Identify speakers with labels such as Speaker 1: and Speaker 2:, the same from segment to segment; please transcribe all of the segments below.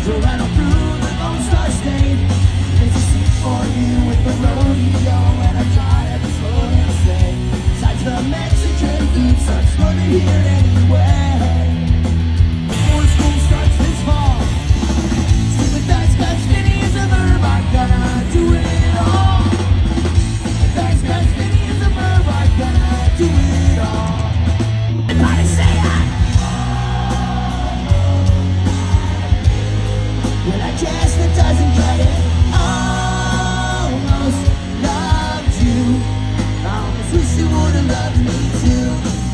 Speaker 1: Drove right on through the Lone Star State. There's a seat for you with the rodeo, and I try to slow and stay. Besides the Mexican food starts smoking here anyway. Before school starts this fall, stick with dice, cause Vinny is a verb. I'm gonna do it all. Dice, cause Vinny is a verb. I'm gonna do it all. Everybody say it. Well, I guess that doesn't cut it. Almost loved you. I almost wish you would've loved me too.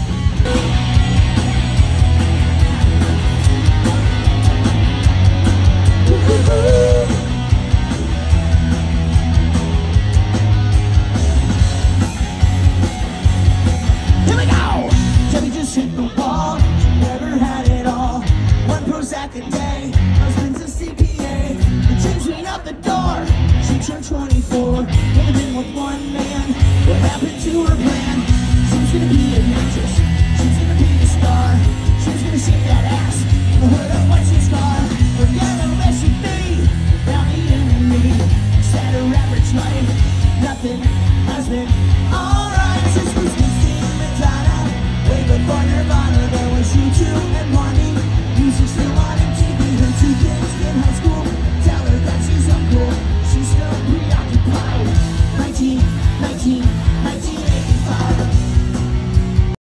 Speaker 1: Here we go! Debbie just hit the wall. She never had it all. One Prozac a day. Husband's a CPA. The gym's went out the door. She turned 24. Living with one man. What happened to her plan?